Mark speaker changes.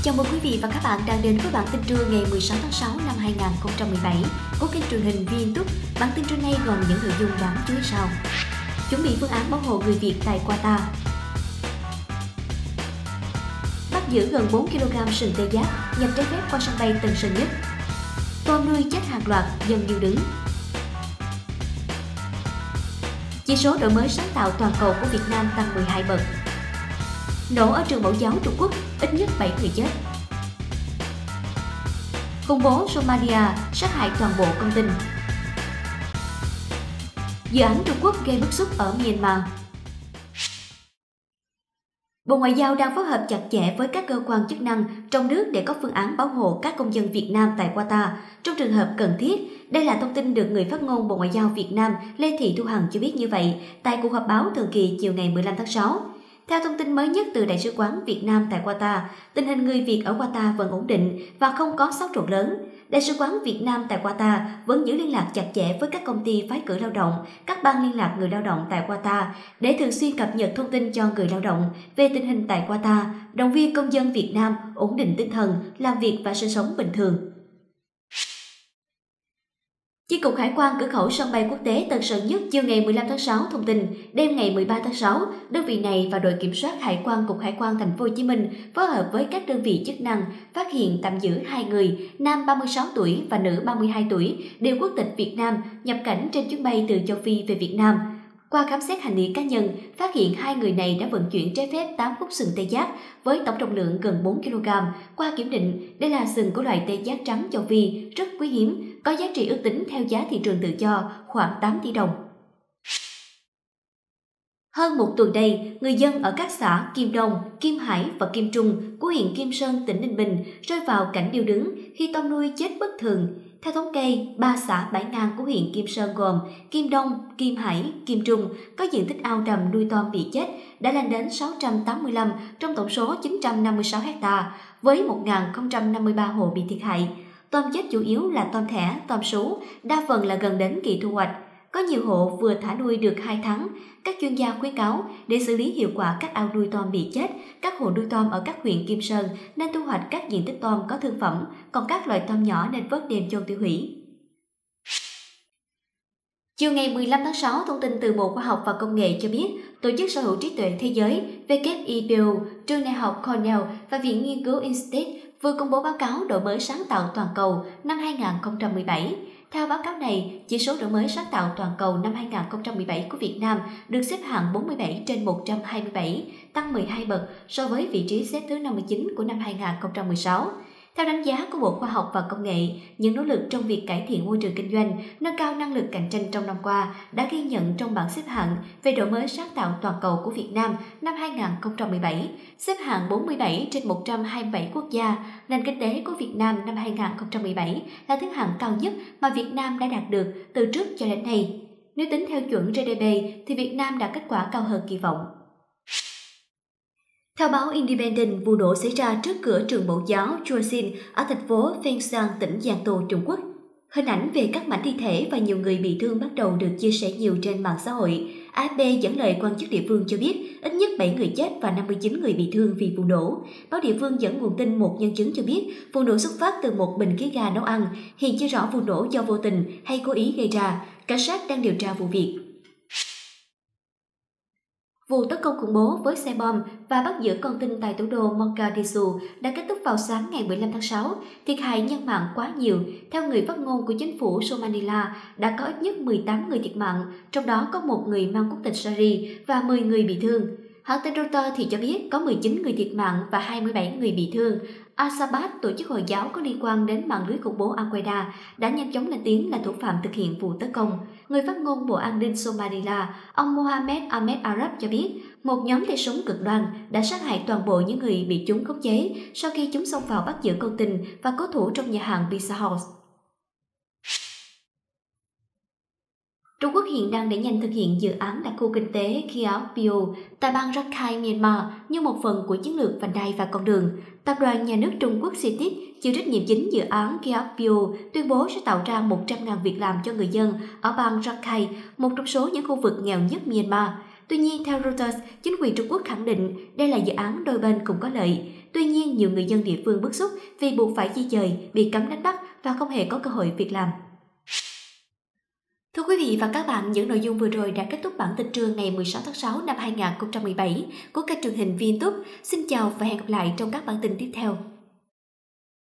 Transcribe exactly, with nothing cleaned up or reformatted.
Speaker 1: Chào mừng quý vị và các bạn đang đến với bản tin trưa ngày mười sáu tháng sáu năm hai nghìn không trăm mười bảy của kênh truyền hình vê en Túc. Bản tin trưa nay gồm những nội dung đáng chú ý sau: chuẩn bị phương án bảo hộ người Việt tại Qatar, bắt giữ gần bốn ki lô gam sừng tê giác nhập trái phép qua sân bay Tân Sơn Nhất, tôm nuôi chết hàng loạt dân điêu đứng. Chỉ số đổi mới sáng tạo toàn cầu của Việt Nam tăng mười hai bậc. Nổ ở trường mẫu giáo Trung Quốc, ít nhất bảy người chết. Khủng bố Somalia sát hại toàn bộ con tin. Dự án Trung Quốc gây bức xúc ở Myanmar. Bộ Ngoại giao đang phối hợp chặt chẽ với các cơ quan chức năng trong nước để có phương án bảo hộ các công dân Việt Nam tại Qatar trong trường hợp cần thiết. Đây là thông tin được người phát ngôn Bộ Ngoại giao Việt Nam Lê Thị Thu Hằng cho biết như vậy tại cuộc họp báo thường kỳ chiều ngày mười lăm tháng sáu. Theo thông tin mới nhất từ Đại sứ quán Việt Nam tại Qatar, tình hình người Việt ở Qatar vẫn ổn định và không có xáo trộn lớn. Đại sứ quán Việt Nam tại Qatar vẫn giữ liên lạc chặt chẽ với các công ty phái cử lao động, các ban liên lạc người lao động tại Qatar để thường xuyên cập nhật thông tin cho người lao động về tình hình tại Qatar, động viên công dân Việt Nam ổn định tinh thần, làm việc và sinh sống bình thường. Chi cục Hải quan cửa khẩu sân bay quốc tế Tân Sơn Nhất chiều ngày mười lăm tháng sáu thông tin, đêm ngày mười ba tháng sáu, đơn vị này và đội kiểm soát hải quan cục Hải quan Thành phố Hồ Chí Minh phối hợp với các đơn vị chức năng phát hiện tạm giữ hai người, nam ba mươi sáu tuổi và nữ ba mươi hai tuổi, đều quốc tịch Việt Nam, nhập cảnh trên chuyến bay từ châu Phi về Việt Nam. Qua khám xét hành lý cá nhân, phát hiện hai người này đã vận chuyển trái phép tám khúc sừng tê giác với tổng trọng lượng gần bốn ki lô gam. Qua kiểm định, đây là sừng của loài tê giác trắng châu Phi, rất quý hiếm, có giá trị ước tính theo giá thị trường tự do khoảng tám tỷ đồng. Hơn một tuần đây, người dân ở các xã Kim Đông, Kim Hải và Kim Trung của huyện Kim Sơn, tỉnh Ninh Bình rơi vào cảnh điêu đứng khi tôm nuôi chết bất thường. Theo thống kê, ba xã bãi ngang của huyện Kim Sơn gồm Kim Đông, Kim Hải, Kim Trung có diện tích ao đầm nuôi tôm bị chết đã lên đến sáu trăm tám mươi lăm trong tổng số chín trăm năm mươi sáu ha, với một nghìn không trăm năm mươi ba hộ bị thiệt hại. Tôm chết chủ yếu là tôm thẻ, tôm sú, đa phần là gần đến kỳ thu hoạch. Có nhiều hộ vừa thả nuôi được hai tháng. Các chuyên gia khuyến cáo để xử lý hiệu quả các ao nuôi tôm bị chết, các hộ nuôi tôm ở các huyện Kim Sơn nên thu hoạch các diện tích tôm có thương phẩm, còn các loại tôm nhỏ nên vớt đem chôn tiêu hủy. Chiều ngày mười lăm tháng sáu, thông tin từ Bộ Khoa học và Công nghệ cho biết, Tổ chức Sở hữu trí tuệ thế giới W I P O, trường đại học Cornell và Viện Nghiên cứu Instate vừa công bố báo cáo đổi mới sáng tạo toàn cầu năm hai nghìn không trăm mười bảy. Theo báo cáo này, chỉ số đổi mới sáng tạo toàn cầu năm hai nghìn không trăm mười bảy của Việt Nam được xếp hạng bốn mươi bảy trên một trăm hai mươi bảy, tăng mười hai bậc so với vị trí xếp thứ năm mươi chín của năm hai nghìn không trăm mười sáu. Theo đánh giá của Bộ Khoa học và Công nghệ, những nỗ lực trong việc cải thiện môi trường kinh doanh, nâng cao năng lực cạnh tranh trong năm qua đã ghi nhận trong bảng xếp hạng về đổi mới sáng tạo toàn cầu của Việt Nam năm hai nghìn không trăm mười bảy, xếp hạng bốn mươi bảy trên một trăm hai mươi bảy quốc gia. Nền kinh tế của Việt Nam năm hai nghìn không trăm mười bảy là thứ hạng cao nhất mà Việt Nam đã đạt được từ trước cho đến nay. Nếu tính theo chuẩn G D P thì Việt Nam đạt kết quả cao hơn kỳ vọng. Theo báo Independent, vụ nổ xảy ra trước cửa trường mẫu giáo Chuaxin ở thành phố Fengshan, tỉnh Giang Tô, Trung Quốc. Hình ảnh về các mảnh thi thể và nhiều người bị thương bắt đầu được chia sẻ nhiều trên mạng xã hội. A F P dẫn lời quan chức địa phương cho biết ít nhất bảy người chết và năm mươi chín người bị thương vì vụ nổ. Báo địa phương dẫn nguồn tin một nhân chứng cho biết vụ nổ xuất phát từ một bình khí ga nấu ăn. Hiện chưa rõ vụ nổ do vô tình hay cố ý gây ra. Cảnh sát đang điều tra vụ việc. Vụ tấn công khủng bố với xe bom và bắt giữ con tin tại thủ đô Mogadishu đã kết thúc vào sáng ngày mười lăm tháng sáu. Thiệt hại nhân mạng quá nhiều. Theo người phát ngôn của chính phủ Somalia, đã có ít nhất mười tám người thiệt mạng, trong đó có một người mang quốc tịch Syria và mười người bị thương. Hãng tin Reuters thì cho biết có mười chín người thiệt mạng và hai mươi bảy người bị thương. Al-Shabaab, tổ chức Hồi giáo có liên quan đến mạng lưới khủng bố Al-Qaeda, đã nhanh chóng lên tiếng là thủ phạm thực hiện vụ tấn công. Người phát ngôn Bộ An ninh Somalia, ông Mohamed Ahmed Arab cho biết, một nhóm tay súng cực đoan đã sát hại toàn bộ những người bị chúng khống chế sau khi chúng xông vào bắt giữ con tin và cố thủ trong nhà hàng Pizza House. Trung Quốc hiện đang đẩy nhanh thực hiện dự án đặc khu kinh tế Kiaopio tại bang Rakhine, Myanmar như một phần của chiến lược vành đai và con đường. Tập đoàn nhà nước Trung Quốc xê i tê chịu trách nhiệm chính dự án Kiaopio tuyên bố sẽ tạo ra một trăm nghìn việc làm cho người dân ở bang Rakhine, một trong số những khu vực nghèo nhất Myanmar. Tuy nhiên, theo Reuters, chính quyền Trung Quốc khẳng định đây là dự án đôi bên cùng có lợi. Tuy nhiên, nhiều người dân địa phương bức xúc vì buộc phải di dời, bị cấm đánh bắt và không hề có cơ hội việc làm. Thưa quý vị và các bạn, những nội dung vừa rồi đã kết thúc bản tin trưa ngày mười sáu tháng sáu năm hai nghìn không trăm mười bảy của kênh truyền hình VinTube. Xin chào và hẹn gặp lại trong các bản tin tiếp theo.